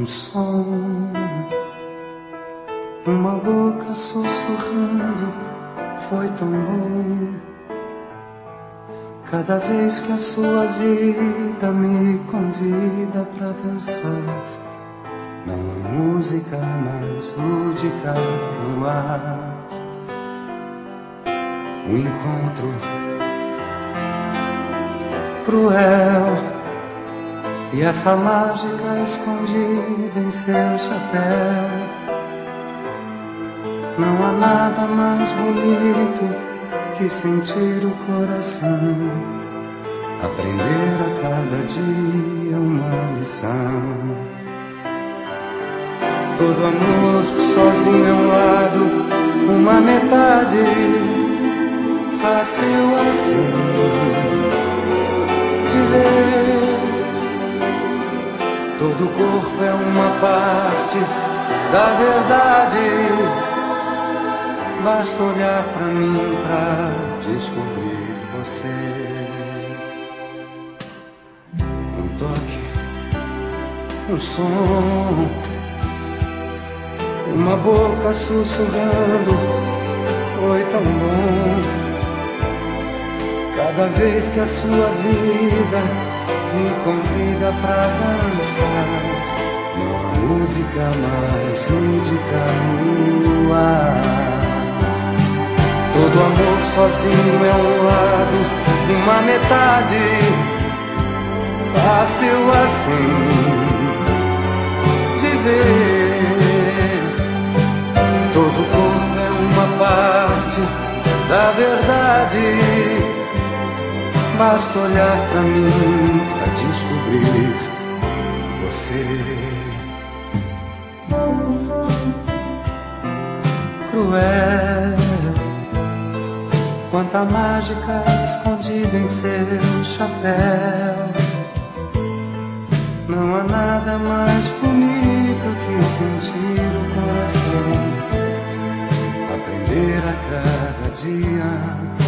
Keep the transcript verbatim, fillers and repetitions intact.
Um som, uma boca sussurrando, foi tão bom. Cada vez que a sua vida me convida pra dançar, não há música mais lúdica no ar. Um encontro cruel, e essa mágica escondida em seu chapéu. Não há nada mais bonito que sentir o coração, aprender a cada dia uma lição. Todo amor sozinho é um lado, uma metade, fácil assim de ver. Todo corpo é uma parte da verdade, basta olhar pra mim pra descobrir você. Um toque, um som, uma boca sussurrando, foi tão bom. Cada vez que a sua vida me convida pra dançar, não há música mais lúdica no ar. Todo amor sozinho é um lado, uma metade, fácil assim de ver. Todo corpo é uma parte da verdade, basta olhar pra mim pra descobrir você. Cruel, quanta mágica escondida em seu chapéu. Não há nada mais bonito que sentir o coração, aprender a cada dia